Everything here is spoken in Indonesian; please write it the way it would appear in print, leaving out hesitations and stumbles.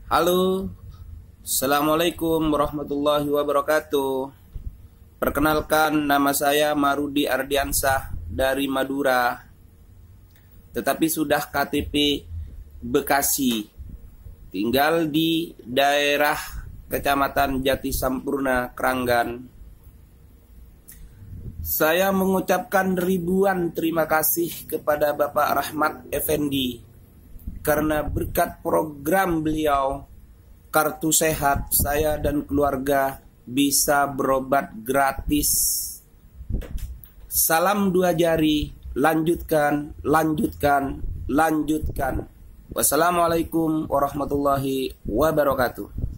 Halo, Assalamualaikum warahmatullahi wabarakatuh. Perkenalkan, nama saya Marudi Ardiansah dari Madura, tetapi sudah KTP Bekasi. Tinggal di daerah Kecamatan Jati Sampurna, Kranggan. Saya mengucapkan ribuan terima kasih kepada Bapak Rahmat Effendi karena berkat program beliau, Kartu Sehat, saya dan keluarga bisa berobat gratis. Salam dua jari, lanjutkan, lanjutkan, lanjutkan. Wassalamualaikum warahmatullahi wabarakatuh.